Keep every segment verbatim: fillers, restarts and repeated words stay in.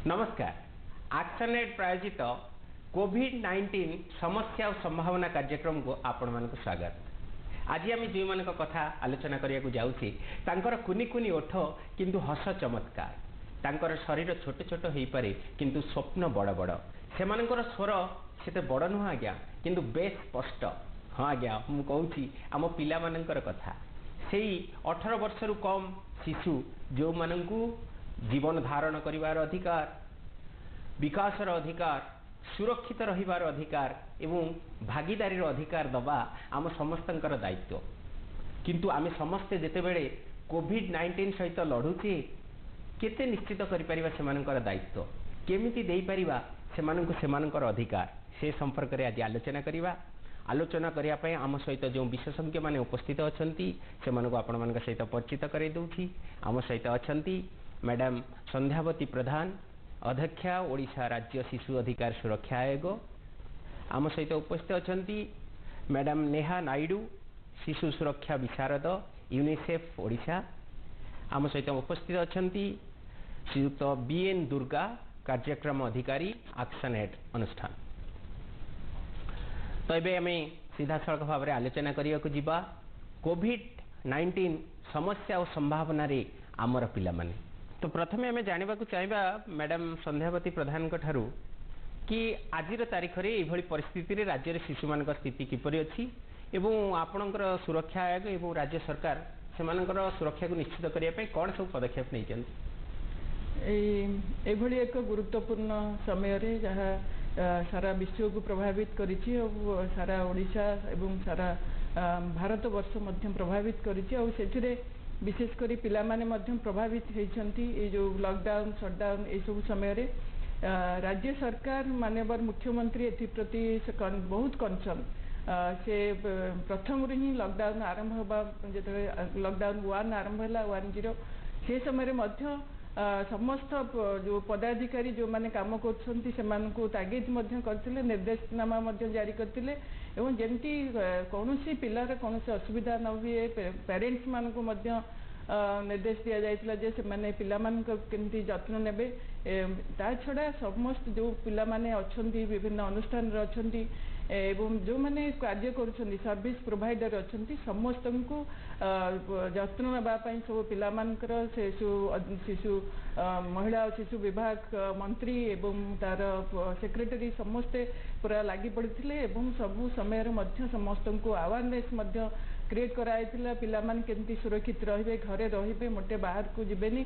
नमस्कार। एक्शनएड प्रायोजित Covid nineteen समस्या और संभावना कार्यक्रम को आपण मान स्वागत। आज आम जो मान कथा आलोचना करने जाऊँचे तांकर कुनी कुनी ओठ किंतु हस चमत्कार, तांकर शरीर छोट छोट हो पारे किंतु स्वप्न बड़ बड़, सेमानकर स्वर सेते बड़ नुह आज्ञा किंतु बेस स्पष्ट। हाँ आज्ञा मु कहूँ आम पिला मानकर कथा, से अठारह वर्ष रु कम शिशु जो मानू जीवन धारण करिवार अधिकार, विकासर अधिकार, सुरक्षित रहिबार अधिकार एवं भागीदारी अधिकार दबा आम समस्तंकर दायित्व। किंतु आमे समस्ते जेतेबेले कोविड नाइंटीन सहित लड़ुचे केते निश्चित करिपारिबा सेमानकर दायित्व, केमिति देई परिबा सेमानंकु सेमानकर अधिकार, से संपर्क रे आज आलोचना करिबा। आलोचना करिया पय आम सहित जो विशेषज्ञ माने उपस्थित अछंती सेमानकु आपण मानक सहित परिचित करै दउछि। आम सहित अछंती मैडम संध्यावती प्रधान, अध्यक्षा ओडिशा राज्य शिशु अधिकार सुरक्षा आयोग। आम सहित उपस्थित अछंती मैडम नेहा नायडू, शिशु सुरक्षा विशारद यूनिसेफ ओडिशा। आम सहित उपस्थित अछंती श्रीयुक्त बीएन दुर्गा, कार्यक्रम अधिकारी एक्शनएड अनुष्ठान। तो ये आम सीधा सड़क भाव में आलोचना करने को जीवा कोविड नाइंटीन समस्या और संभावना रे आमर पिला माने। तो प्रथम आम जानवा चाहिए मैडम संध्यावती प्रधान ठारू कि आज तारीख में यह परिस्थिति रे राज्य रे शिशु मान स्थिति किपरि अछि एवं आपणकर सुरक्षा आयोग एवं राज्य सरकार सेमानकर सुरक्षा को निश्चित करने कौन सब पदक्षेप नहीं? एभली एक गुरुत्वपूर्ण समय रे जहाँ सारा विश्व को प्रभावित करिछि और सारा ओडिशा एवं सारा भारत वर्ष मध्य प्रभावित करिछि और सेथिरे विशेषकर पिला माने मध्य प्रभावित होइछंती। ए जो लॉकडाउन शटडाउन ए सब समय रे राज्य सरकार माननीय मुख्यमंत्री एथि प्रति बहुत कंसर्न से प्रथम ही लॉकडाउन आरंभ होबा जेते लॉकडाउन वन आरंभ होला वन जीरो से समय मध्य समस्त जो पदाधिकारी जो माने काम करछंती सेमानकु तागिद मध्य करथिले, निर्देशनामा मध्य जारी करथिले एवं जेमती कौनसी पिलार कौनसी असुविधा न हुए पेरेंट्स मानकु मध्य निर्देश दिया जाइतिला जे से माने पिला मान केमती जत्न नेबे। ता छड़ा समस्त जो पिला माने अछंती विभिन्न अनुष्ठान रे अछंती एवं जो माने कार्य करूछंती सर्विस प्रोवाइडर अछंती समस्त को जत्न नेबा पई सब पिला मानकर शिशु शिशु महिला और शिशु विभाग मंत्री एवं तार सेक्रेटरी समस्ते पूरा लागि पड़िथिले एवं सबु समय रे मध्य समस्त को अवेयरनेस मध्य क्रिएट कराइथिला। पिला मान केमती सुरक्षित रहिबे, घरे रहिबे, मोटे बाहर को जिबेनी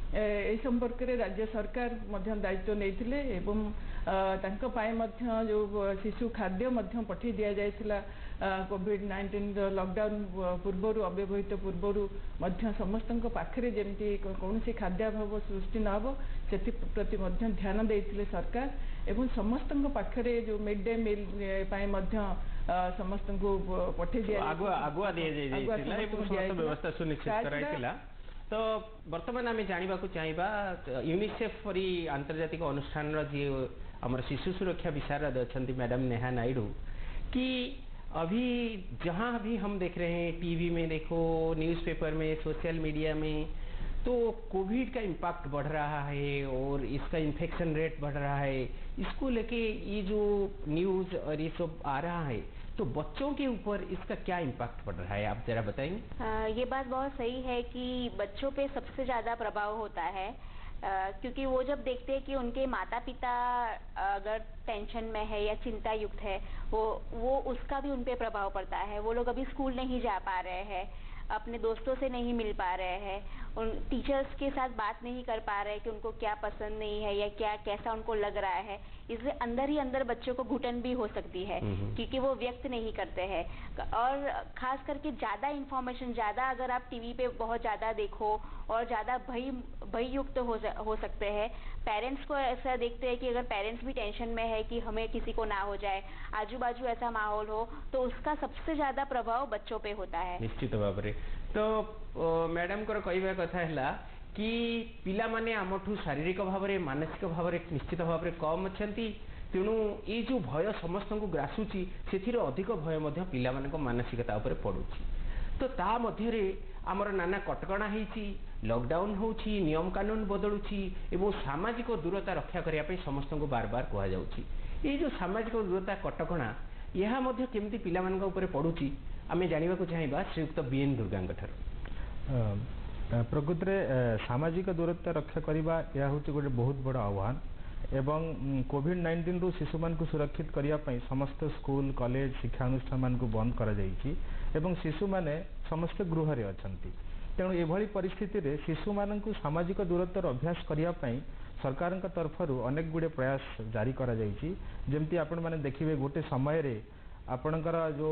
ए संपर्क रे राज्य सरकार मध्य दायित्व नैथिले एवं तांको पाए मध्य जो शिशु खाद्य मध्य पठी दिया जायथिला कोविड नाइंटीन लॉकडाउन पूर्वरु अव्यवहित पूर्वरु मध्य समस्तक पाखरे जेमती कौनसी खाद्याभाव सृष्टि न हो सेति प्रति मध्य ध्यान देइथिले सरकार एवं समस्तक पाखरे जो मिड डे मील पाए मध्य समस्तक पठी दिया आगुआ आगुआ दिया जायथिला एवं समस्त व्यवस्था सुनिश्चित कराइथिला। तो बर्तमान आम जानवा चाहिए यूनिसेफ परी आंतर्जातिक अनुष्ठान जी आम शिशु सुरक्षा विशारद अच्छा मैडम नेहा नायडू कि अभी जहाँ भी हम देख रहे हैं टीवी में देखो, न्यूज़पेपर में, सोशल मीडिया में, तो कोविड का इम्पैक्ट बढ़ रहा है और इसका इन्फेक्शन रेट बढ़ रहा है। इसको लेके ये जो न्यूज़ और ये सब आ रहा है तो बच्चों के ऊपर इसका क्या इम्पैक्ट पड़ रहा है, आप जरा बताएंगे? आ, ये बात बहुत सही है कि बच्चों पे सबसे ज़्यादा प्रभाव होता है आ, क्योंकि वो जब देखते हैं कि उनके माता पिता अगर टेंशन में है या चिंता युक्त है वो वो उसका भी उन पे प्रभाव पड़ता है। वो लोग अभी स्कूल नहीं जा पा रहे हैं, अपने दोस्तों से नहीं मिल पा रहे हैं, उन टीचर्स के साथ बात नहीं कर पा रहे हैं कि उनको क्या पसंद नहीं है या क्या कैसा उनको लग रहा है। इसलिए अंदर ही अंदर बच्चों को घुटन भी हो सकती है क्योंकि वो व्यक्त नहीं करते हैं। और खास करके ज़्यादा इन्फॉर्मेशन ज़्यादा अगर आप टीवी पे बहुत ज़्यादा देखो और ज़्यादा भय भययुक्त हो हो सकते हैं। पेरेंट्स को ऐसा देखते हैं कि अगर पेरेंट्स भी टेंशन में है कि हमें किसी को ना हो जाए, आजू बाजू ऐसा माहौल हो, तो उसका सबसे ज़्यादा प्रभाव बच्चों पे होता है निश्चित भाव में। तो मैडम को कहवा कथा है कि पिला माने आमठू शारीरिक भाव में मानसिक भाव में निश्चित भाव में कम अच्छा, तेणु ये जो भय समस्त को ग्रासूची से अधिक भय पिला मानसिकता उपर पड़ुछि। तो ता मध्य आमर नाना कटकणा होती लॉकडाउन होची नियम कानून बदलुची एवं सामाजिक दूरता रक्षा करने समस्त को बार बार कहुच्छी ये जो सामाजिक दूरता कटकणा यह केमती पिला पड़ुची आम जानवा चाहिए श्रीयुक्त बीएन दुर्गा प्रकृत में सामाजिक दूरता रक्षा करने यह हूँ गोटे बहुत बड़ आह्वान एवं कोविड नाइंटीन रु शिशु मान को सुरक्षित करने समस्त स्कूल कॉलेज शिक्षानुष्ठान मान को बंद करा जाइछि एवं शिशु माने समस्त गृह रे अछंती तेणु एभली परिस्थिति रे शिशु मान को सामाजिक दूरतार अभ्यास करने सरकार तरफ अनेक गुड़े प्रयास जारी करा जाइछि जेमती आपण माने देखिबे गोटे समय रे आपणकर जो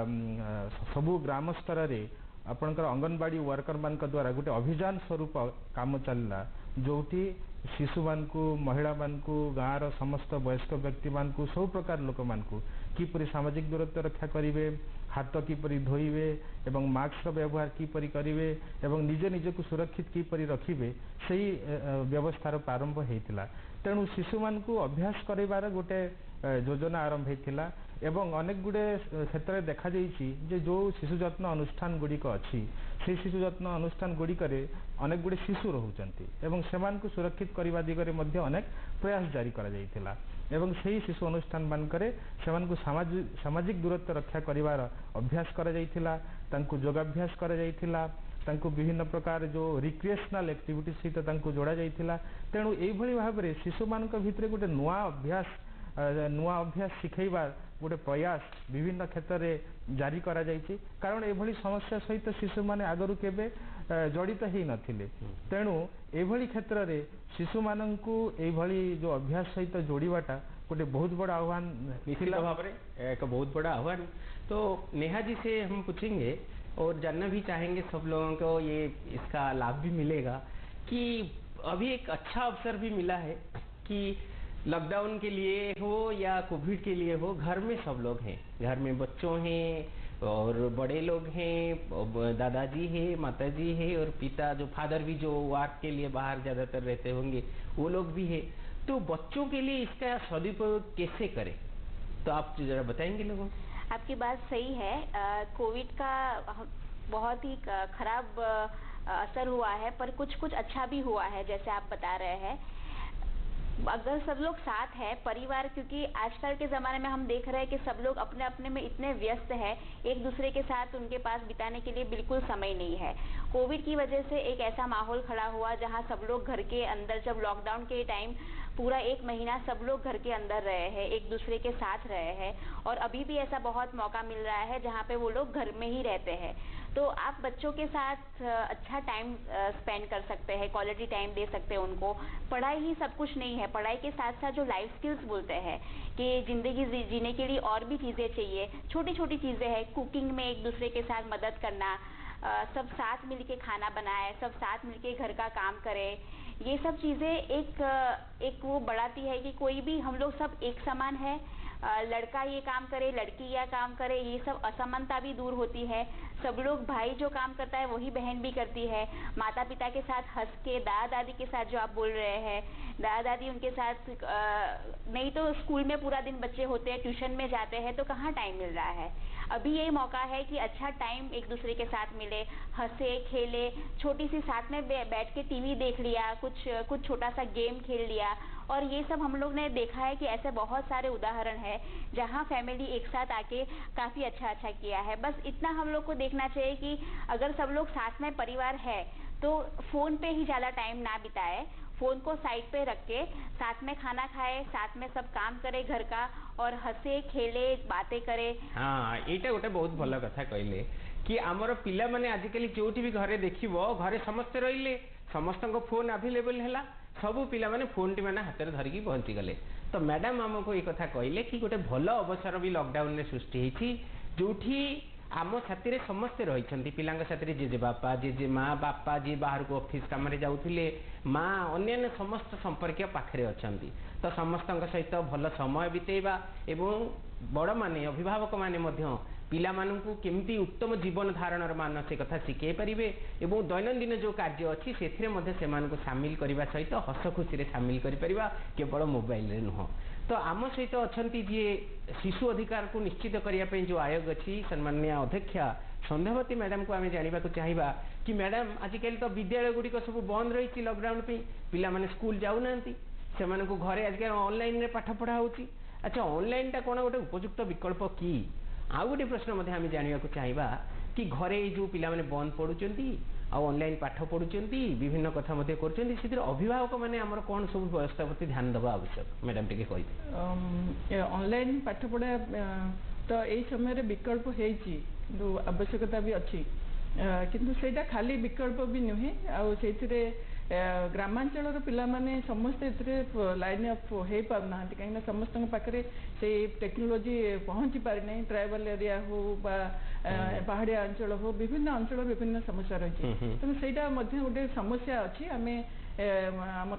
सबु ग्राम स्तर रे आपणकर अंगनवाड़ी वर्कर मान द्वारा गोटे अभियान स्वरूप काम चलला जोटी शिशु मान को महिला मान को गाँव समस्त वयस्क व्यक्ति मान को सब प्रकार लोक मान को किपरि सामाजिक दूरत्व रक्षा करिवे हाथ किपरि धोइबे एवं मास्क व्यवहार किपरि करिवे एवं निजे निजे को सुरक्षित किपरि रखिबे सही व्यवस्थार प्रारंभ हेतिला तेणु शिशु मान को अभ्यास करिवार गोटे योजना आरंभ हेतिला एवं अनेक गुड़े क्षेत्र में देखा जाइछि जे जो शिशु जत्न अनुष्ठान गुड़िक अच्छी से शिशु जत्न अनुष्ठान गुड़िक अनेक गुड़े शिशु रोचंती एवं सेमान को सुरक्षित करने दिगरे मध्य अनेक प्रयास जारी करा जाइथिला एवं सही शिशु अनुष्ठान मानकरे सेमान को सामाजिक सामाजिक दूरत्व रक्षा करिवार अभ्यास करा जाइथिला तांको योगाभ्यास करा जाइथिला तांको विभिन्न प्रकार जो रिक्रिएशनल एक्टिविटी सहित तांको जोड़ा जाइथिला तेणु एई भली भाबरे शिशु मानक भितरे गोटे नुआ अभ्यास नुआ अभ्यास शिखैबार गोटे प्रयास विभिन्न क्षेत्र में जारी करा जाइछि कारण एभली समस्या सहित शिशु माने आगरु केबे जड़ित ही नथिले तेणु एभली क्षेत्र में शिशु माननकु एभली जो अभ्यास सहित जोड़ीबाटा गोटे बहुत बड़ा आह्वान निश्चित भाव में एक बहुत बड़ा आह्वान। तो नेहा जी से हम पूछेंगे और जानना भी चाहेंगे सब लोगों को ये इसका लाभ भी मिलेगा कि अभी एक अच्छा अवसर भी मिला है कि लॉकडाउन के लिए हो या कोविड के लिए हो घर में सब लोग हैं घर में बच्चों हैं और बड़े लोग हैं दादाजी हैं माताजी हैं और पिता जो फादर भी जो वर्क के लिए बाहर ज़्यादातर रहते होंगे वो लोग भी हैं तो बच्चों के लिए इसका सदुपयोग कैसे करें तो आप जरा बताएंगे लोगों आपकी बात सही है कोविड का बहुत ही खराब असर हुआ है पर कुछ कुछ अच्छा भी हुआ है जैसे आप बता रहे हैं अगर सब लोग साथ है परिवार क्योंकि आजकल के ज़माने में हम देख रहे हैं कि सब लोग अपने अपने में इतने व्यस्त हैं एक दूसरे के साथ उनके पास बिताने के लिए बिल्कुल समय नहीं है। कोविड की वजह से एक ऐसा माहौल खड़ा हुआ जहां सब लोग घर के अंदर जब लॉकडाउन के टाइम पूरा एक महीना सब लोग घर के अंदर रहे हैं एक दूसरे के साथ रहे हैं और अभी भी ऐसा बहुत मौका मिल रहा है जहाँ पे वो लोग घर में ही रहते हैं तो आप बच्चों के साथ अच्छा टाइम स्पेंड कर सकते हैं क्वालिटी टाइम दे सकते हैं उनको। पढ़ाई ही सब कुछ नहीं है पढ़ाई के साथ साथ जो लाइफ स्किल्स बोलते हैं कि ज़िंदगी जीने के लिए और भी चीज़ें चाहिए छोटी छोटी चीज़ें हैं कुकिंग में एक दूसरे के साथ मदद करना आ, सब साथ मिलके खाना बनाए सब साथ मिलके घर का काम करें ये सब चीज़ें एक एक वो बढ़ाती है कि कोई भी हम लोग सब एक समान है लड़का ये काम करे लड़की यह काम करे ये सब असमानता भी दूर होती है सब लोग भाई जो काम करता है वही बहन भी करती है माता पिता के साथ हंस के दादा दादी के साथ जो आप बोल रहे हैं दादा दादी उनके साथ आ, नहीं तो स्कूल में पूरा दिन बच्चे होते हैं ट्यूशन में जाते हैं तो कहाँ टाइम मिल रहा है अभी यही मौका है कि अच्छा टाइम एक दूसरे के साथ मिले हंसे खेले छोटी सी साथ में बैठ के टीवी देख लिया कुछ कुछ छोटा सा गेम खेल लिया और ये सब हम लोग ने देखा है कि ऐसे बहुत सारे उदाहरण है जहाँ फैमिली एक साथ आके काफ़ी अच्छा अच्छा किया है। बस इतना हम लोग को देखना चाहिए कि अगर सब लोग साथ में परिवार है तो फ़ोन पे ही ज़्यादा टाइम ना बिताए फ़ोन को साइड पे रख के साथ में खाना खाए साथ में सब काम करे घर का और हंसे खेले बातें करे। हाँ ये गोटे बहुत भल कथा कहले कि आमर पिला माने आजिकली जोटी भी घरे देखिबो घरे समस्त रहिले समस्त फोन अवेलेबल है सबू पिला माने फोन टी मैंने हाथ में धरिकी पहुँची गले तो मैडम आमको ये कथा कहले कि गोटे भल अवसर भी लॉकडाउन में सृष्टि होती जोठी आम साथी समस्ते रही पिला साथी जेजे बापा जेजे माँ बापा जी बाहर को ऑफिस काम जाऊे माँ अन्य समस्त संपर्क पाखे अच्छा तो समस्त सहित भल समय बितेबा एवं बड़ माने अभिभावक माने पिला मानू केमती उत्तम जीवन धारण मान से कथा शिखे पारे एवं दैनंदिन जो कार्य अच्छी से सामिल करने सहित हस खुशी सामिल कर केवल मोबाइल नुह तो आम सहित अच्छा जी शिशु अधिकार को निश्चित करने जो आयोग अच्छी सम्माननीय अध्यक्षा संध्यावती मैडम को आम जानवा चाहिए कि मैडम आजिकल तो विद्यालय गुड़िक सब बंद रही लॉकडाउन पे पिला माने स्कूल जाऊना से घरे आजिकल ऑनलाइन रे पाठ पढ़ा हो। अच्छा ऑनलाइन टा कौन गोटे उपयुक्त विकल्प कि आउ गोटे प्रश्न आम जानवा चाहिए कि घरे जो पिला माने बंद पढ़ुंट ऑनलाइन पाठ पढ़ुंट विभिन्न कथा कर अभिभावक मैंने आमर कौन सब व्यवस्था प्रति ध्यान देवा आवश्यक मैडम टे कह ऑनलाइन पाठ पढ़ा तो यही समय विकल्प हो आवश्यकता भी अच्छी किंतु सेटा खाली विकल्प भी नुहे आउे ग्रामांचल पिला माने समस्ते लाइन अफ हो पारना कहीं समस्त पाखे से टेक्नोलोजी पहुंची पारि नहीं ट्राइबल एरिया हो पहाड़िया अंचल हो विभिन्न अंचल विभिन्न समस्या रही तेणु से गोटे समस्या अच्छी आम आमर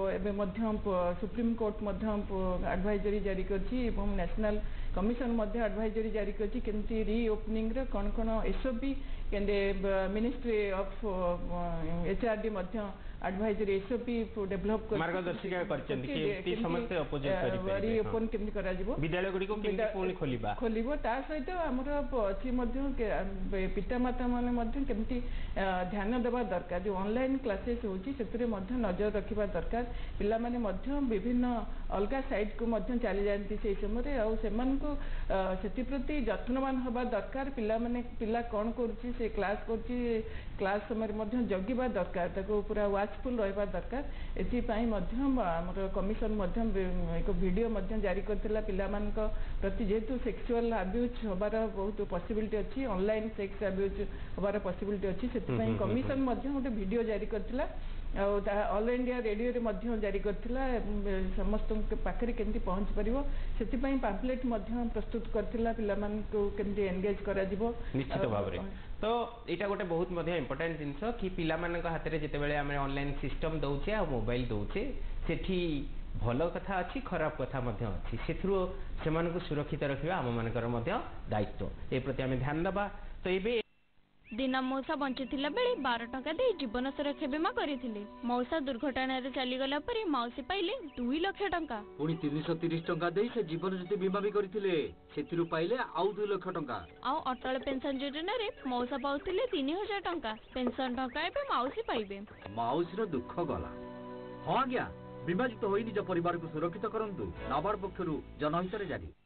सुप्रीम कोर्ट एडवाइजरी जारी करछि नेशनल कमिशन एडवाइजरी जारी करछि केमती रीओपनिंग रे कौन कौन SOP ministry of HRD advisory SOP develop कर मार्गदर्शिका करछन्ती कि समस्त अपोजिट करि पारे रीओपन केमती करा जिवो विद्यालय गुडी को केमती पुणी खोलिबा खोलिबो ता सहित हमर अछि मध्य पिता माता माने मध्य केमती ध्यान देबा दरकार जो ऑनलाइन क्लासेस होची सेतरे मध्य नजर रखिबा दरकार पिला माने मध्य विभिन्न अलगा साइट को मध्य चली जानती से समय आ सेमान को सेति प्रति यत्नवान होबा दरकार पिला माने पिला कोन करछि से क्लास करछि क्लास समय मध्य जगिबा दरकार ताको पूरा वाचफुल रहबा दरकार एथि पई मध्य हमर कमिशन मध्य एक वीडियो मध्य जारी करथिला पिला मान को प्रति जेतु सेक्सुअल अब्यूज होबार बहुत पॉसिबिलिटी अछि ऑनलाइन सेक्स अब्यूज होबार पॉसिबिलिटी अछि सेति पई कमिशन मध्य गोटे वीडियो जारी करथिला ऑल इंडिया रेडियो रे मध्य जारी करथिला समस्त पाखरे केमती पहुंच परिबो सेति पई पैम्फलेट मध्य प्रस्तुत करथिला पिला मान को केमती एंगेज करा जिवो निश्चित भाव रे तो एटा गोटे बहुत मध्य इंपोर्टेंट जिनस कि पिला मान हाथ में जिते बळे आमे ऑनलाइन सिस्टम दउचे आ मोबाइल दउचे सेठी भल कथा अच्छी खराब कथा मध्य अच्छी सेथुरो सेमानकु सुरक्षित रखिबा आम मानकर मध्य दायित्व ए प्रति आमे ध्यान दबा। तो एबे दिना मौसा बंचिथिला बेले बारह टका दे जीवन सुरक्षा बीमा करिथिले मौसा दुर्घटना रे चली गला परे मौसी पाइले दो लाख टका पुनी तीन सौ तीस टका दे से जीवन ज्योति बीमा भी करिथिले सेथिरु पाइले आउ दो लाख टका आ अटल पेंशन योजना रे मौसा पाउथिले तीन हजार टका पेंशन टका एबे मौसी पाइबे मौसी रो दुख गला हां आज्ञा बीमायुक्त होई निज परिवार को सुरक्षित करंतु नाबार्ड पक्षरु जनहित रे जारी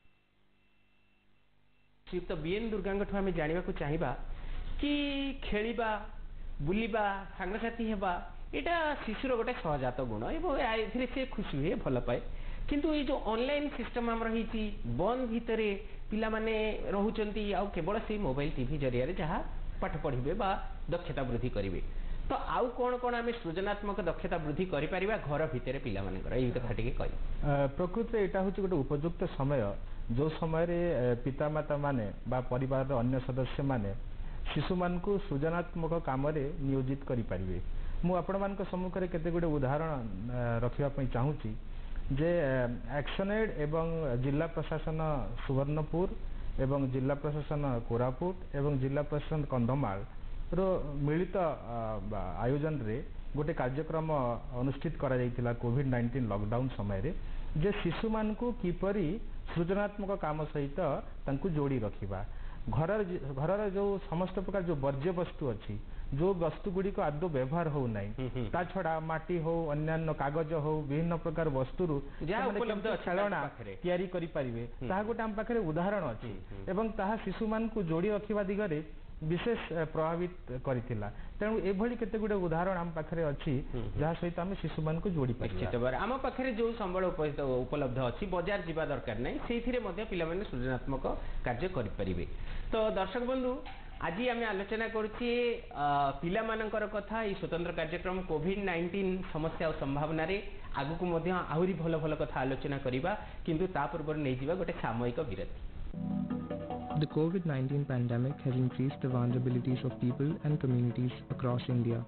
श्रीयुक्त बीएन दुर्गांगठु आमे जानिबा को चाहिबा कि खेलिबा बुलिबा सांगसाथी हेबा एटा शिशुर गोटे सहजात गुण एवं एथिरे से खुशी हुए भल पाए किंतु ये जो ऑनलाइन सिस्टम आम रही बंद भितर पिला माने रहउचंती आ केवल से मोबाइल टीवी जरिया रे जहाँ पाठ पढ़िबे बा दक्षता वृद्धि करिवे तो आउ कौन कौन आम सृजनात्मक दक्षता वृद्धि करि परिबा घर भितर पिला मानकर एही कथा टिके कहि प्रकृत एटा होची गोटे उपयुक्त समय जो समय रे पिता माता माने बा परिवार रो अन्य सदस्य माने शिशु मान को सृजनात्मक काम नियोजित करि परिबे मु आपण मान सम्मुख में केते गुडे उदाहरण रखिबा पई चाहूची जे एक्शनेड एवं जिला प्रशासन सुवर्णपुर एवं जिला प्रशासन कोरापुट एवं जिला प्रशासन कंधमाल रो मिलित आयोजन रे गोटे कार्यक्रम अनुष्ठित करा जायतिला कोविड नाइंटीन लॉकडाउन समय रे जे शिशु मान को किपरि सृजनात्मक काम सहित तांकु जोड़ी रखिबा घर घर जो समस्त प्रकार जो वर्ज्य वस्तु अच्छी जो वस्तु गुड़ी को आदौ व्यवहार हो नहीं ता छड़ा माटी हो अन्य कागज हो विभिन्न प्रकार वस्तु खेलना तैयारी करि परिबे ता गोटे आम पाखरे उदाहरण अच्छी एवं ताहा शिशु मान को जोड़ी रखिबा दिगरे विशेष प्रभावित करथिला तेणु एभली केते गुडे उदाहरण आम पाखरे अछि जहा सहित हम शिशु मान को जोड़ी पारिबा निश्चित बार आम पाखरे जो संबल उपलब्ध अछि बाजार जीवा दरकार नै सेथिरे मध्ये पिला माने सृजनात्मक कार्य करि परिबे। तो दर्शक बंधु आज आम आलोचना करुचे पिला मानकर कथा ये स्वतंत्र कार्यक्रम कोविड नाइंटीन समस्या और संभावना रे आगु को मध्ये आहुरी भल भल कथा आलोचना करिबा किंतु ता पूर्व नै जिबा गोटे सामयिक विरति। The COVID nineteen pandemic has increased the vulnerabilities of people and communities across India.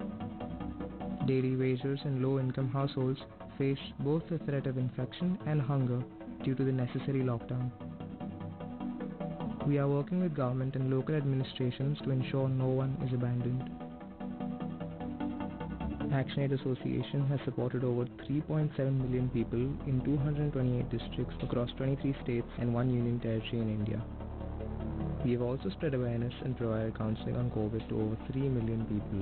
Daily wagers and low-income households face both the threat of infection and hunger due to the necessary lockdown. We are working with government and local administrations to ensure no one is abandoned. ActionAid Association has supported over three point seven million people in two hundred twenty-eight districts across twenty-three states and one union territory in India. We have also spread awareness and provided counseling on COVID to over three million people.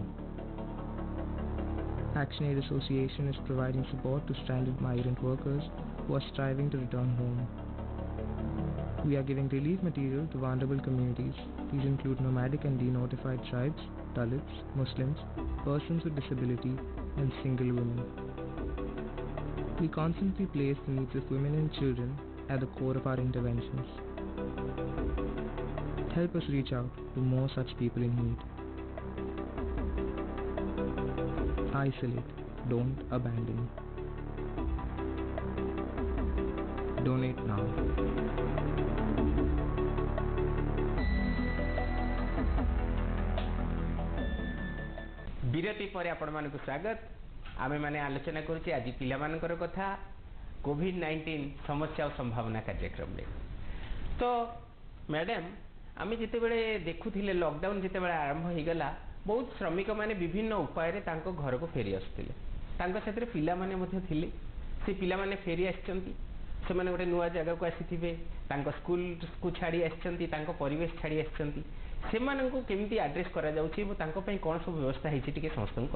ActionAid Association is providing support to stranded migrant workers who are striving to return home. We are giving relief material to vulnerable communities. These include nomadic and denotified tribes, Dalits, Muslims, persons with disability, and single women. We constantly place the needs of women and children at the core of our interventions. Help us reach out to more such people in need. Isolate, don't abandon. Donate now. विरति पर आपण मानक स्वागत आमे माने आलोचना करुचे आज पिला मानकर कथा कोविड नाइंटीन समस्या और संभावना कार्यक्रम में। तो मैडम आमे जिते बेले देखुथिले लॉकडाउन जिते बेले आरंभ हो गला बहुत श्रमिक माने विभिन्न उपाय रे तांको घर को फेरी आसथिले तांको सेतरे पिला माने मध्ये थिले से पिला माने फेरी आछंती से माने गोटे नुआ जगह को आसीथिबे तांको स्कूल को छाड़ी आछंती तांको परिवेश छाड़ी आछंती से माने को केमिति एड्रेस करा जाउछि वो तांको पई कोन सब व्यवस्था हिछि टिके संस्थान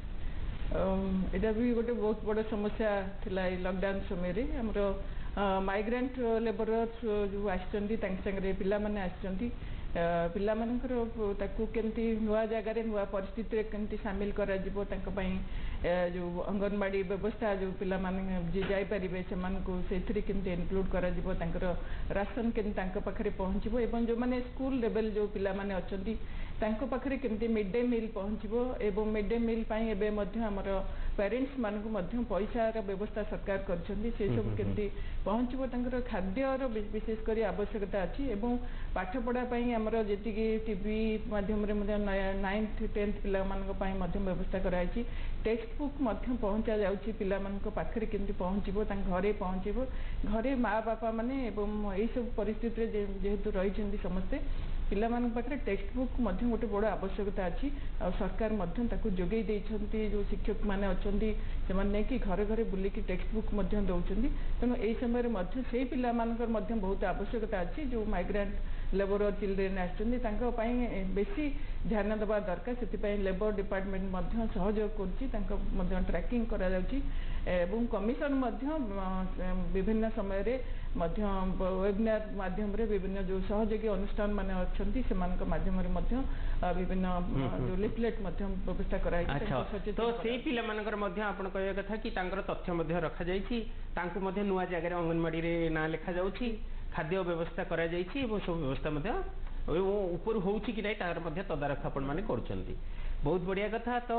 कहबे। एटा भी गोटे बहुत बड़ समस्या थिला लॉकडाउन समय रे हमरो माइग्रेंट लेबरर्स जो आछंती तांक संगे पिला माने आछंती पिला मानकर ताकू केमती नुआ जगह रे नुआ परिस्थिति रे केमती शामिल करा जिवो तांको पई जो अंगनवाड़ी व्यवस्था जो पिला माने जे जाई परिबे से मान को सेथरि केमती इनक्लूड करा जिवो तांकर राशन केन तांको पाखरे पहुंचिबो एवं जो माने स्कूल लेवल जो पिला माने अछंती तांको पाखरे केमती मिड डे मील पहुंचिबो एवं मिड डे मील पई एबे मध्य हमर पेरेंट्स मान को मध्य पैसा रा व्यवस्था सरकार करछंती से सब केमती पहुंचिबो तांकर खाद्य रो विशेष करी आवश्यकता अछि एवं पाठ पढ़ा पई हमर जेति की टीवी माध्यम रे मध्य नाइन्थ टेंथ पिला मान को पई मध्य व्यवस्था कराइछि टेक्स्ट बुक मध्य पहुंचा जाउछि पिला मान को पाखरे केमती पहुंचिबो तांक घरे पहुंचिबो घरे माँ बापा माने एवं एई सब परिस्थिति रे जेहेतु रहिछंती समस्ते पिला मान पाखरे टेक्स्ट बुक मध्य गोटे बड़ आवश्यकता अछि आ सरकार मध्य ताकू जोगै दैछंती जो शिक्षक माने अछंती से माने कि घरे घरे बुली की टेक्स्ट बुक मध्य दउछंती तनो एई समय रे मध्य सेई पिला मानकर मध्य बहुत आवश्यकता अछि जो माइग्रेंट लेबर चिल्ड्रेन आछंती तांको पई बेसी ध्यान देबा दरकार सेति पई लेबर डिपार्टमेंट मध्य सहयोग करछि तांको मध्य ट्रैकिंग करा जाउछि एवं कमिशन मध्य विभिन्न समय रे मध्य वेबिनार माध्यम रे विभिन्न जो सहयोगी अनुष्ठान माने अछंती से मान माध्यम रे मध्य विभिन्न जो लिफलेट मध्य व्यवस्था कराई अच्छा तो सेई पिला मानकर मध्य आपण कहय कथा कि तांकर तथ्य मध्य रखा जाईछि तांको मध्य नुआ जगह रे अंगनवाड़ी रे ना लिखा जाउछि खाद्य व्यवस्था करा जाईछि एवं सब व्यवस्था मध्य ऊपर होउछि कि नै तार मध्य तदारख आपण माने करछंती बहुत बढ़िया कथा। तो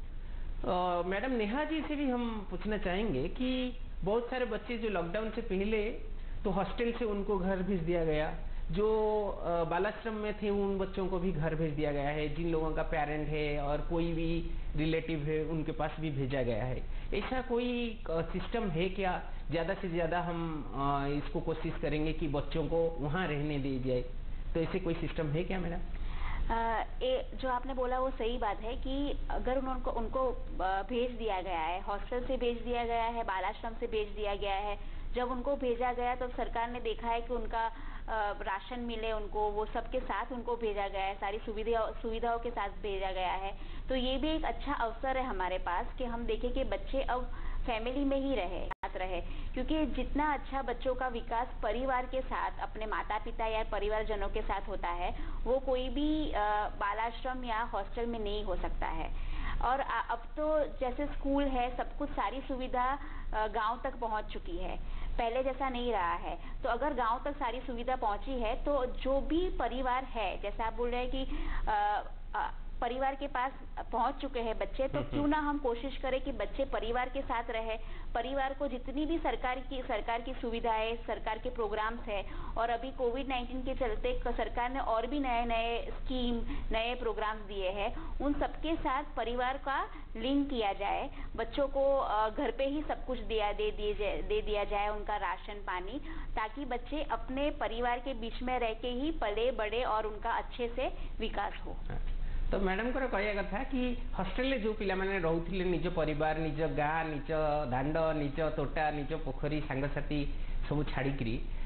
मैडम नेहा जी से भी हम पूछना चाहेंगे कि बहुत सारे बच्चे जो लॉकडाउन से पहले तो हॉस्टल से उनको घर भेज दिया गया जो बालाश्रम में थे उन बच्चों को भी घर भेज दिया गया है जिन लोगों का पेरेंट है और कोई भी रिलेटिव है उनके पास भी भेजा गया है ऐसा कोई सिस्टम है क्या ज़्यादा से ज़्यादा हम इसको कोशिश करेंगे कि बच्चों को वहाँ रहने दी जाए तो ऐसे कोई सिस्टम है क्या मैडम? ए, जो आपने बोला वो सही बात है कि अगर उनको उनको भेज दिया गया है हॉस्टल से भेज दिया गया है बालाश्रम से भेज दिया गया है जब उनको भेजा गया तो सरकार ने देखा है कि उनका राशन मिले उनको वो सबके साथ उनको भेजा गया है सारी सुविधा सुविधाओं के साथ भेजा गया है तो ये भी एक अच्छा अवसर है हमारे पास कि हम देखें कि बच्चे अब फैमिली में ही रहे साथ रहे क्योंकि जितना अच्छा बच्चों का विकास परिवार के साथ अपने माता पिता या परिवारजनों के साथ होता है वो कोई भी बालाश्रम या हॉस्टल में नहीं हो सकता है। और अब तो जैसे स्कूल है सब कुछ सारी सुविधा गांव तक पहुंच चुकी है पहले जैसा नहीं रहा है तो अगर गांव तक सारी सुविधा पहुंची है तो जो भी परिवार है जैसे आप बोल रहे हैं कि आ, आ, परिवार के पास पहुंच चुके हैं बच्चे तो क्यों ना हम कोशिश करें कि बच्चे परिवार के साथ रहे परिवार को जितनी भी सरकार की सरकार की सुविधाएं सरकार के प्रोग्राम्स है और अभी कोविड नाइन्टीन के चलते सरकार ने और भी नए नए स्कीम नए प्रोग्राम्स दिए हैं उन सबके साथ परिवार का लिंक किया जाए बच्चों को घर पे ही सब कुछ दिया दे दिए दे दिया जाए उनका राशन पानी ताकि बच्चे अपने परिवार के बीच में रह के ही पले बढ़े और उनका अच्छे से विकास हो। तो मैडम को कहया कथा कि हॉस्टेल जो पिला माने रहउथिले निज परिवार निज गाँ निज दांड निज तोटा निज पोखरी सांगसाथी सब छाड़िकी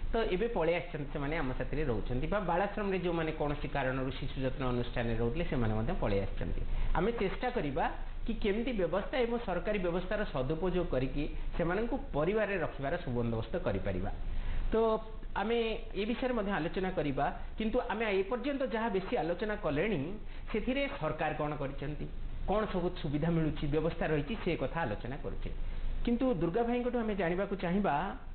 तो एबे पळे आछन से माने आम साथी रहउछंती बा बालाश्रम रे जो माने कोनोसी कारणरू शिशु जत्न अनुष्ठान रहउतले से माने मध्ये पळे आछंती आमे चेष्टा करिबा कि केमती व्यवस्था एवं सरकारी व्यवस्थार सदुपयोग करिकी सेमानंकु परिवार रे रखिबार सुबंदोबस्त करि परिबा। तो आमे ए विषय मध्ये आलोचना करिबा किंतु आमे ए पर्यंत जहाँ बेसी आलोचना कलेनी सेथिरे सरकार कोन करिसंती कोन सब सुविधा मिलुची व्यवस्था रहिची से कथा आलोचना करूचे किंतु दुर्गा भाई को आमे जानिबा को चाहिबा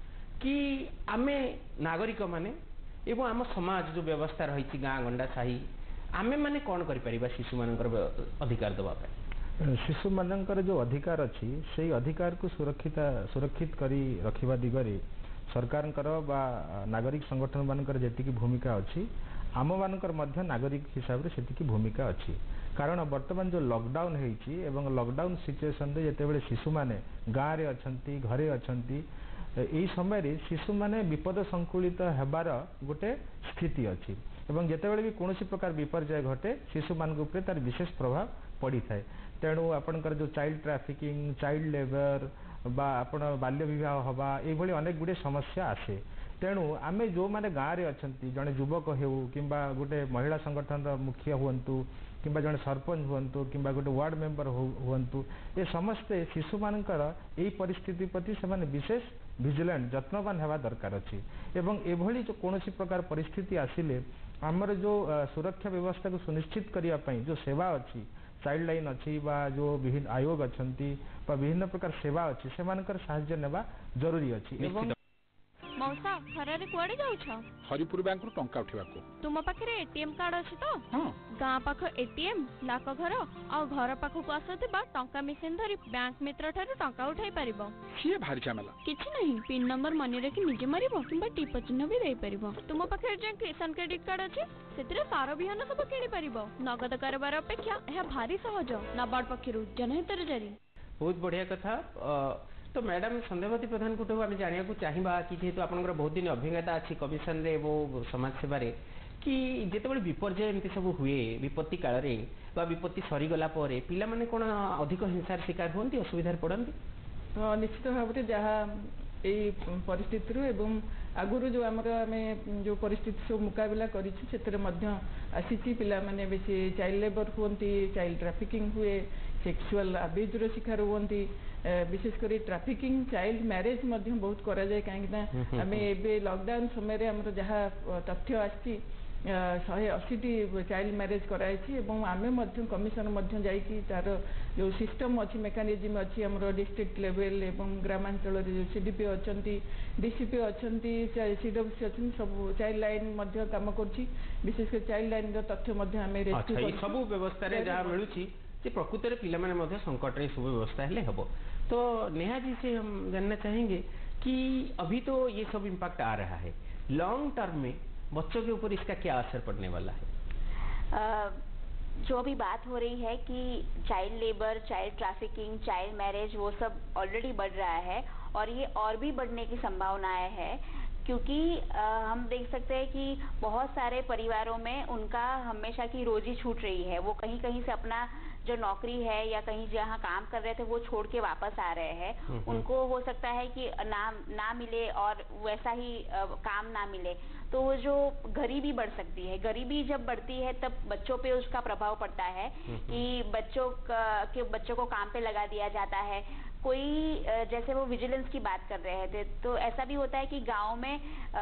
कि आमे नागरिक माने एवं आम समाज जो व्यवस्था रहिची गाँ गंडा साही आमे माने कोन करि परिबा शिशु मानकर अधिकार दबा पे शिशु मानकर जो अधिकार अच्छी से अधिकार को सुरक्षित सुरक्षित करी रखिबा दिगरे सरकार बा नागरिक संगठन मानकर जेतिकी भूमिका अच्छी आम मानकर मध्य नागरिक हिसाब से सेतिकी भूमिका अच्छी कारण वर्तमान जो लॉकडाउन होईची एवं लॉकडाउन सिचुएशन रे जेतेबेले शिशु माने गाँ रे अछंती घरे अछंती एई समय रे शिशु माने विपद संकुलित हेबार गोटे स्थिति अच्छी एवं जेतेबेले भी कोनोसी प्रकार विपर्यय घटे शिशु मान ऊपर तार विशेष प्रभाव पड़ी थाए तेणु आपणकर जो चाइल्ड ट्राफिकिंग चाइल्ड लेबर बा आपण बाल्य विवाह हवा ए भली अनेक गुडे समस्या आसे तेणु आमे जो माने गाँ रे अछंती जने युवक हेउ किंबा गोटे महिला संगठन मुखिया हुअंतु किंबा जने सरपंच हुअंतु किंबा गोटे वार्ड मेंबर हुअंतु ए समस्ते शिशु मानकर एई परिस्थिति प्रति से माने विशेष विजिलेंट जत्नवान हेबा दरकार अछि एवं एभली जो कोनोसी प्रकार परिस्थिति आसिले हमर जो सुरक्षा व्यवस्था को सुनिश्चित करिया पई जो सेवा अछि चाइल्ड लाइन अच्छी बा जो विभिन्न आयोग अच्छी विभिन्न प्रकार सेवा अच्छी से मानकर साहाय्य नेबा जरूरी अच्छी एवं मौसा खरारे कुआडे जाउछ हरिपुर बैंक रु टंका उठेबाको तुम पाखरे एटीएम कार्ड अछि तो हां गां पाख एटीएम लाख घर और घर पाख को आसथिबा टंका मेसिन धरी बैंक मित्र ठारे टंका उठाई परिबो सिए भारी झमेला किछि नहीं पिन नंबर मनी रे कि निजे मारिबो किबा टिप चिन्ह भी देई परिबो तुम पाखरे जे किसान क्रेडिट कार्ड अछि सेतिरे सारो बिहन सब किनि परिबो नगद कारोबार अपेक्षा यह भारी सहज नाबार्ड पक्षरु जनहितर जारी बहुत बढ़िया कथा तो मैडम संध्यावती प्रधान को आम जाना चाहिए कि जेहेतु आपंकर बहुत दिन अभिज्ञता अच्छी कमिशन रे वो समाज सेवार कि जितेबाला विपर्यय एमती सब हुए विपत्ति काल विपत्ति सरीगला पिला माने कौन अधिक हिंसार शिकार होती असुविधार पड़ती तो निश्चित भाव में जहाँ यही परिस्थिति एवं आगुरी जो आमर आम जो परिस्थिति सब मुकाबला करी पिला माने बेसी चाइल्ड लेबर हुंती चाइल्ड ट्राफिकिंग हुए सेक्सुअल अब्यूज शिकार हुंती विशेषकर ट्राफिकिंग चाइल्ड मैरेज बहुत करा जाए कहीं आम ए लॉकडाउन समय आमर जहाँ तथ्य आसी शहे अशी चाइल्ड मैरेज कराई आम कमिशन तार जो सिस्टम अच्छी मेकानिजम अच्छी आमर डिस्ट्रिक्ट लेवल एवं ग्रामांचल जो सीडीपी अच्छा डीसीपी अच्छा सीडब्ल्यूसी अच्छा सब चाइल्ड लाइन काम कर विशेषकर चाइल्ड लाइन तथ्य सब व्यवस्था जहाँ मिलूँ प्रकृत में पिला संकट रे सब व्यवस्था हेले हबो तो नेहा जी से हम जानना चाहेंगे कि अभी तो ये सब इम्पैक्ट आ रहा है लॉन्ग टर्म में बच्चों के ऊपर इसका क्या असर पड़ने वाला है आ, जो अभी बात हो रही है कि child labour child trafficking child marriage वो सब ऑलरेडी बढ़ रहा है और ये और भी बढ़ने की संभावनाएं है क्योंकि आ, हम देख सकते हैं कि बहुत सारे परिवारों में उनका हमेशा की रोजी छूट रही है वो कहीं कहीं से अपना जो नौकरी है या कहीं जहाँ काम कर रहे थे वो छोड़ के वापस आ रहे हैं उनको हो सकता है कि ना ना मिले और वैसा ही आ, काम ना मिले तो वो जो गरीबी बढ़ सकती है गरीबी जब बढ़ती है तब बच्चों पे उसका प्रभाव पड़ता है कि बच्चों के बच्चों को काम पे लगा दिया जाता है कोई जैसे वो विजिलेंस की बात कर रहे थे तो ऐसा भी होता है कि गांव में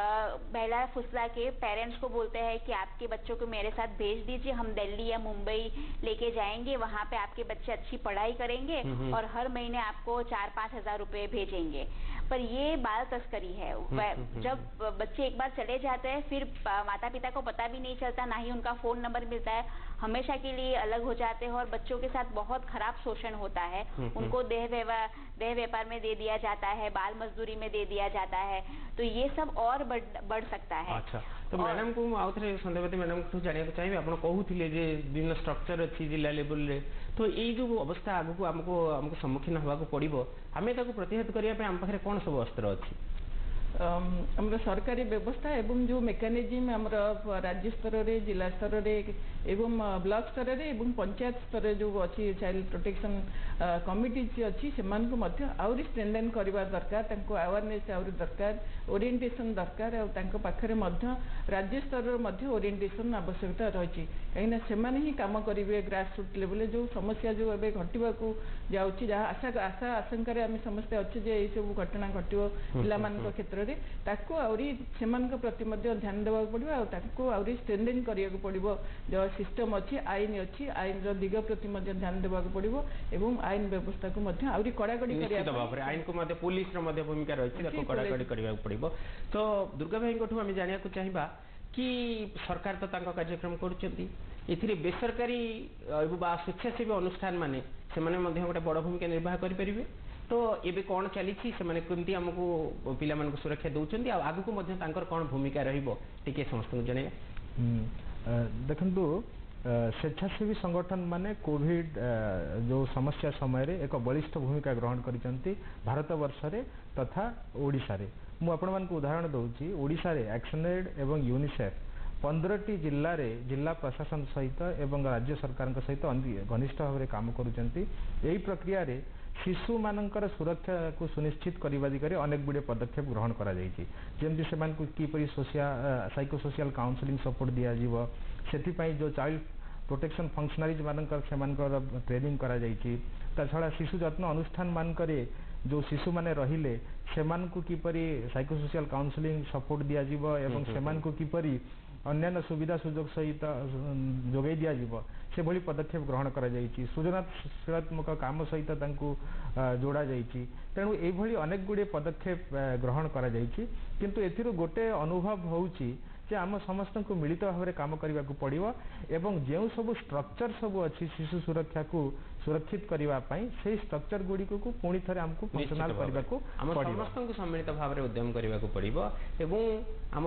बहला फुसला के पेरेंट्स को बोलते हैं कि आपके बच्चों को मेरे साथ भेज दीजिए हम दिल्ली या मुंबई लेके जाएंगे वहां पे आपके बच्चे अच्छी पढ़ाई करेंगे और हर महीने आपको चार पाँच हजार रुपए भेजेंगे पर ये बाल तस्करी है जब बच्चे एक बार चले जाते हैं फिर माता पिता को पता भी नहीं चलता ना ही उनका फोन नंबर मिलता है हमेशा के लिए अलग हो जाते हैं और बच्चों के साथ बहुत खराब शोषण होता है उनको देह व्यवहार देह व्यापार में दे दिया जाता है बाल मजदूरी में दे दिया जाता है तो ये सब और बढ़, बढ़ सकता है। अच्छा तो मैडम को आउ थे संध्यावती मैडम को जाना चाहिए आप कहते जे विभिन्न स्ट्रक्चर अच्छी जिला लेवल रे तो ये जो अवस्था आगू आमको आमको सम्मुखीन होगा पड़ो आम प्रतिहत करने आम पाखे कौन सब अस्त्र अच्छी ଆମର ସରକାରୀ ବ୍ୟବସ୍ଥା ଏବଂ ଯେଉଁ ମେକାନିଜିମ୍ ଆମର ରାଜ୍ୟ ସ୍ତରରେ ଜିଲ୍ଲା ସ୍ତରରେ ଏବଂ ବ୍ଲକ ସ୍ତରରେ ଏବଂ ପଞ୍ଚାୟତ ସ୍ତରରେ ଯେଉଁ ଅଛି ଚାଇଲ୍ଡ ପ୍ରୋଟେକ୍ସନ୍ କମିଟିଜ୍ ଅଛି ସେମାନଙ୍କୁ ମଧ୍ୟ ଆହୁରି ଷ୍ଟ୍ରେନ୍ଥେନ୍ କରିବା ଦରକାର, ତାଙ୍କୁ ଆୱାରନେସ୍ ଆହୁରି ଦରକାର, ଓରିଏଣ୍ଟେସନ୍ ଦରକାର, ଆଉ ତାଙ୍କ ପାଖରେ ମଧ୍ୟ ରାଜ୍ୟ ସ୍ତରର ମଧ୍ୟ ଓରିଏଣ୍ଟେସନ୍ ଆବଶ୍ୟକତା ରହିଛି, କାହିଁକିନା ସେମାନେ ହିଁ କାମ କରିବେ ଗ୍ରାସ୍ ରୁଟ୍ ଲେଭେଲରେ। ଯେଉଁ ସମସ୍ୟା ଯେଉଁ ଏବେ ଘଟିବାକୁ ଯାଉଛି, ଯାହା ଆଶା ଆଶା ଆଶଙ୍କାରେ ଆମେ ସମସ୍ତେ ଅଛୁ ଯେ ଏଇସବୁ ଘଟଣା ଘଟିବ ପିଲାମାନଙ୍କ କ୍ଷେତ୍ରରେ, ତାକୁ ଆହୁରି ସେମାନଙ୍କ ପ୍ରତି ମଧ୍ୟ ଧ୍ୟାନ ଦେବାକୁ ପଡ଼ିବ, ଆଉ ତାଙ୍କୁ ଆହୁରି ଷ୍ଟ୍ରେନ୍ଥେନ୍ କରିବାକୁ ପଡ଼ିବ। ଯେଉଁ ସିଷ୍ଟମ୍ ଅଛି, ଆଇନ ଅଛି, ଆଇନର ଦିଗ ପ୍ରତି ମଧ୍ୟ ଧ୍ୟାନ ଦେବାକୁ ପଡ଼ିବ ଏବଂ ଆଇନ ବ୍ୟବସ୍ଥାକୁ ମଧ୍ୟ ଆହୁରି କଡ଼ାକଡ଼ି କରିବା ଭାବରେ ଆଇନକୁ ମଧ୍ୟ ପୁଲିସର ମଧ୍ୟ ଭୂମିକା ରହିଛି, ତାକୁ କଡ଼ାକଡ଼ି କରିବାକୁ ପଡ଼ିବ। ତ ଦୁର୍ଗା ଭାଇଙ୍କଠୁ ଆମେ ଜାଣିବାକୁ ଚାହିଁବା କି ସରକାର ତ ତାଙ୍କ କାର୍ଯ୍ୟକ୍ରମ କରୁଛନ୍ତି, ଏଥିରେ ବେସରକାରୀ ବା ସ୍ୱେଚ୍ଛାସେବୀ ଅନୁଷ୍ଠାନ ମାନେ ସେମାନେ ମଧ୍ୟ ଗୋଟେ ବଡ଼ ଭୂମିକା ନିର୍ବାହ କରିପାରିବେ। ତ ଏବେ କ'ଣ ଚାଲିଛି, ସେମାନେ କେମିତି ଆମକୁ ପିଲାମାନଙ୍କୁ ସୁରକ୍ଷା ଦେଉଛନ୍ତି, ଆଉ ଆଗକୁ ମଧ୍ୟ ତାଙ୍କର କ'ଣ ଭୂମିକା ରହିବ ଟିକେ ସମସ୍ତଙ୍କୁ ଜଣାଇବା। ଦେଖନ୍ତୁ, ସ୍ୱେଚ୍ଛାସେବୀ ସଂଗଠନ ମାନେ କୋଭିଡ ଯେଉଁ ସମସ୍ୟା ସମୟରେ ଏକ ବଳିଷ୍ଠ ଭୂମିକା ଗ୍ରହଣ କରିଛନ୍ତି ଭାରତ ବର୍ଷରେ ତଥା ଓଡ଼ିଶାରେ। ମୁଁ ଆପଣମାନଙ୍କୁ ଉଦାହରଣ ଦେଉଛି, ଓଡ଼ିଶାରେ ଆକ୍ସନ୍ଏଡ୍ ଏବଂ ୟୁନିସେଫ୍ ପନ୍ଦରଟି ଜିଲ୍ଲାରେ ଜିଲ୍ଲା ପ୍ରଶାସନ ସହିତ ଏବଂ ରାଜ୍ୟ ସରକାରଙ୍କ ସହିତ ଘନିଷ୍ଠ ଭାବରେ କାମ କରୁଛନ୍ତି। ଏହି ପ୍ରକ୍ରିୟାରେ ଶିଶୁମାନଙ୍କର ସୁରକ୍ଷାକୁ ସୁନିଶ୍ଚିତ କରିବା ଦିଗରେ ଅନେକ ଗୁଡ଼ିଏ ପଦକ୍ଷେପ ଗ୍ରହଣ କରାଯାଇଛି, ଯେମିତି ସେମାନଙ୍କୁ କିପରି ସୋସିଆ ସାଇକୋସୋସିଆଲ କାଉନସିଲିଂ ସପୋର୍ଟ ଦିଆଯିବ, ସେଥିପାଇଁ ଯେଉଁ ଚାଇଲ୍ଡ ପ୍ରୋଟେକ୍ସନ୍ ଫଙ୍କସନାରିଜ୍ ମାନଙ୍କର ସେମାନଙ୍କର ଟ୍ରେନିଂ କରାଯାଇଛି। ତା ଛଡ଼ା ଶିଶୁ ଯତ୍ନ ଅନୁଷ୍ଠାନ ମାନଙ୍କରେ ଯେଉଁ ଶିଶୁମାନେ ରହିଲେ ସେମାନଙ୍କୁ କିପରି ସାଇକୋସୋସିଆଲ କାଉନସିଲିଂ ସପୋର୍ଟ ଦିଆଯିବ ଏବଂ ସେମାନଙ୍କୁ କିପରି ଅନ୍ୟାନ୍ୟ ସୁବିଧା ସୁଯୋଗ ସହିତ ଯୋଗାଇ ଦିଆଯିବ ସେଭଳି ପଦକ୍ଷେପ ଗ୍ରହଣ କରାଯାଇଛି। ସୃଜନଶୀଳାତ୍ମକ କାମ ସହିତ ତାଙ୍କୁ ଯୋଡ଼ା ଯାଇଛି। ତେଣୁ ଏଇଭଳି ଅନେକ ଗୁଡ଼ିଏ ପଦକ୍ଷେପ ଗ୍ରହଣ କରାଯାଇଛି, କିନ୍ତୁ ଏଥିରୁ ଗୋଟେ ଅନୁଭବ ହେଉଛି ଯେ ଆମ ସମସ୍ତଙ୍କୁ ମିଳିତ ଭାବରେ କାମ କରିବାକୁ ପଡ଼ିବ ଏବଂ ଯେଉଁ ସବୁ ଷ୍ଟ୍ରକ୍ଚର ସବୁ ଅଛି ଶିଶୁ ସୁରକ୍ଷାକୁ ସୁରକ୍ଷିତ କରିବା ପାଇଁ, ସେହି ଷ୍ଟ୍ରକ୍ଚର ଗୁଡ଼ିକୁ ପୁଣି ଥରେ ଆମକୁ ଫଙ୍କସନାଲ କରିବାକୁ ପଡ଼ିବ। ସମସ୍ତଙ୍କୁ ସମ୍ମିଳିତ ଭାବରେ ଉଦ୍ୟମ କରିବାକୁ ପଡ଼ିବ ଏବଂ ଆମ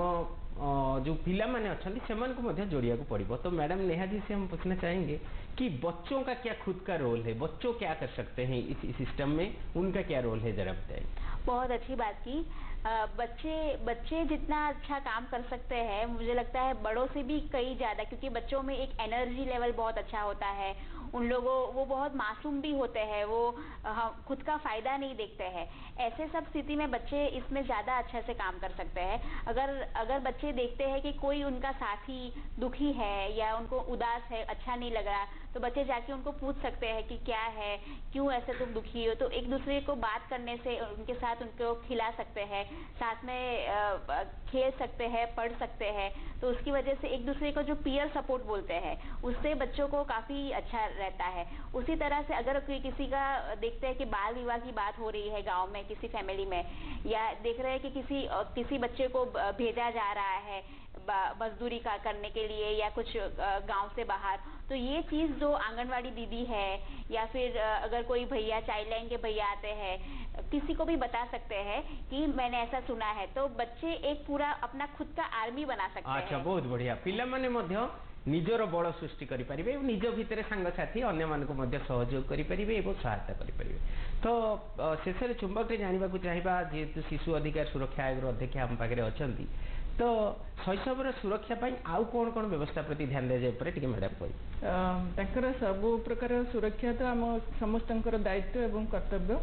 जो पिला माने अछंती सेମାନଙ୍କୁ ମଧ୍ୟ जोड़िया को पड़िबो। तो मैडम नेहा जी से हम पूछना चाहेंगे कि बच्चों का क्या खुद का रोल है, बच्चों क्या कर सकते हैं इस सिस्टम में, उनका क्या रोल है, जरा बताइए। बहुत अच्छी बात की। आ, बच्चे बच्चे जितना अच्छा काम कर सकते हैं मुझे लगता है बड़ों से भी कई ज़्यादा, क्योंकि बच्चों में एक एनर्जी लेवल बहुत अच्छा होता है। उन लोगों वो बहुत मासूम भी होते हैं, वो आ, खुद का फ़ायदा नहीं देखते हैं। ऐसे सब स्थिति में बच्चे इसमें ज़्यादा अच्छे से काम कर सकते हैं। अगर अगर बच्चे देखते हैं कि कोई उनका साथी दुखी है या उनको उदास है, अच्छा नहीं लग रहा, तो बच्चे जाके उनको पूछ सकते हैं कि क्या है, क्यों ऐसे तुम दुखी हो। तो एक दूसरे को बात करने से उनके साथ उनको खिला सकते हैं, साथ में खेल सकते हैं, पढ़ सकते हैं। तो उसकी वजह से एक दूसरे को जो पीयर सपोर्ट बोलते हैं उससे बच्चों को काफ़ी अच्छा रहता है। उसी तरह से अगर कोई किसी का देखते हैं कि बाल विवाह की बात हो रही है गांव में किसी फैमिली में, या देख रहे हैं कि किसी किसी बच्चे को भेजा जा रहा है मजदूरी का करने के लिए या कुछ गांव से बाहर, तो ये चीज़ जो आंगनवाड़ी दीदी है या फिर अगर कोई भैया चाइल्ड लाइन के भैया आते हैं, किसी को भी बता सकते हैं कि मैंने ऐसा सुना है, तो बच्चे एक पूरा अपना खुद का आर्मी बना सकते हैं। अच्छा, बहुत बढ़िया। पिला माने मध्य निजर बल सृष्टि करि परिबे, निज भितर सांगसाथी अन्य मानको मध्य सहयोग करि परिबे एवं सहायता करि परिबे। तो शेषे चुंबक रे जानिबा को चाहिबा जेतु शिशु अधिकार सुरक्षा आयोग अध्यक्ष हम पाखरे अछंती, तो शैशवर सुरक्षा पाई आउ कौन कौन व्यवस्था प्रति ध्यान दिया जाए टे मैडम कही सब प्रकार सुरक्षा तो आम समस्तंकर दायित्व एवं कर्तव्य।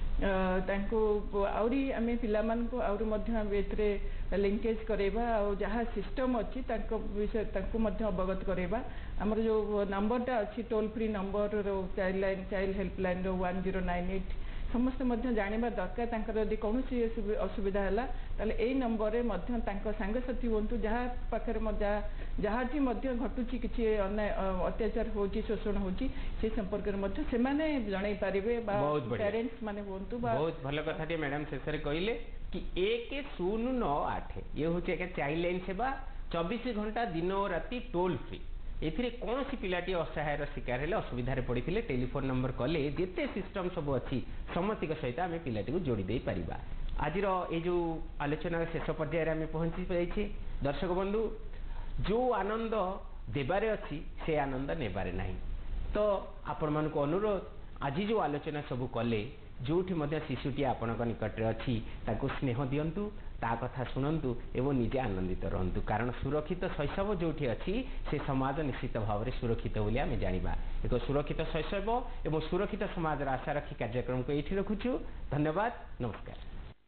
आउरी आम पिलामानकु आउरी मध्य लिंकेज करेबा और जहाँ सिस्टम अच्छी विषय अवगत करेबा। आमर जो नंबरटा अच्छी toll free number child line child helpline रो वन जीरो नाइन एट समस्त जाना दरकार। यदि कौन असुविधा है ताले ए नंबर रे मध्य सांगसाथी हूँ जहाँ पाखे जहाँ घटुची किसी अत्याचार हो शोषण हो संपर्क से जन पारे पेरेंट्स माने हूँ। बहुत भल कथा मैडम शेष कहले कि एक शून्य नौ आठ ये हूँ एक चाइल्ड लाइन सेवा चौबीस घंटा दिन और राति टोल फ्री। एथिरे कौन सी पिलाटी असहायर शिकार है असुविधार पड़ी टेलीफोन नंबर कले जिते सिस्टम सब अच्छी समस्ती सहित आम पिलाटी को जोड़ी दे पारिबा। आज ये जो आलोचना शेष पर्यायर आम पहुंची जाइए। दर्शक बंधु, जो आनंद देबारे अच्छी से आनंद नेबारे नहीं। तो आपण मानक अनुरोध, आज जो आलोचना सब कले जोठी मध्य शिशुटी आपणक निकटरे अच्छी ताकू स्नेह दियंतु ता कथा शुणु एवं निजे आनंदित रहंतु कारण सुरक्षित शैशव जोठी अच्छी से समाज निश्चित भाव में सुरक्षित बोली आम जाना एक सुरक्षित शैशव एवं सुरक्षित समाज आशा रखी कार्यक्रम को ये रखुचु। धन्यवाद, नमस्कार।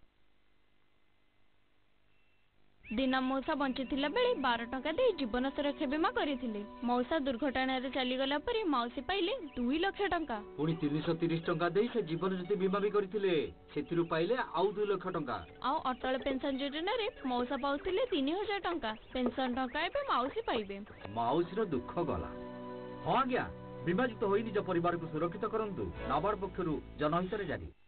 दीना मौसा बंचिथिला बेले बार टंका दे जीवन सुरक्षा बीमा करथिले। मौसा दुर्घटना रे चली गला परे मौसी पाइले दुई लाख टंका। पुणी तीन सौ तीस टंका दे से जीवन ज्योति बीमा भी करथिले सेतिरु पाइले आउ दुई लाख टंका। आ अटल पेंशन योजना रे मौसा पाउथिले तीन हजार टंका पेंशन टंका एबे मौसी पाइबे। मौसी रो दुख गला। हां आज्ञा बीमायुक्त होई निज परिवार को सुरक्षित करंतु नाबार्ड पक्षरु जनहित रे जारी।